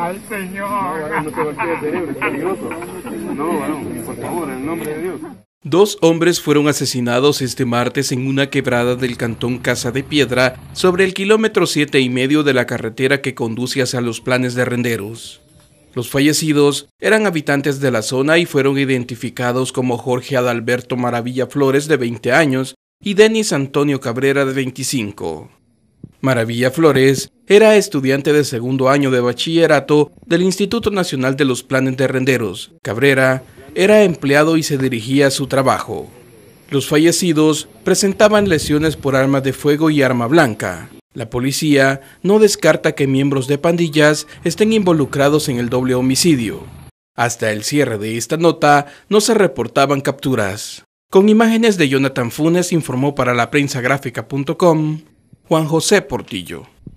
Ay, señor. No, varón, no te voltees el cerebro, es peligroso. No, varón, por favor, en el nombre de Dios. Dos hombres fueron asesinados este martes en una quebrada del cantón Casa de Piedra, sobre el kilómetro 7,5 de la carretera que conduce hacia los Planes de Renderos. Los fallecidos eran habitantes de la zona y fueron identificados como Jorge Adalberto Maravilla Flores, de 20 años, y Denis Antonio Cabrera, de 25. Maravilla Flores era estudiante de segundo año de bachillerato del Instituto Nacional de los Planes de Renderos. Cabrera era empleado y se dirigía a su trabajo. Los fallecidos presentaban lesiones por arma de fuego y arma blanca. La policía no descarta que miembros de pandillas estén involucrados en el doble homicidio. Hasta el cierre de esta nota no se reportaban capturas. Con imágenes de Jonathan Funes, informó para laprensagráfica.com Juan José Portillo.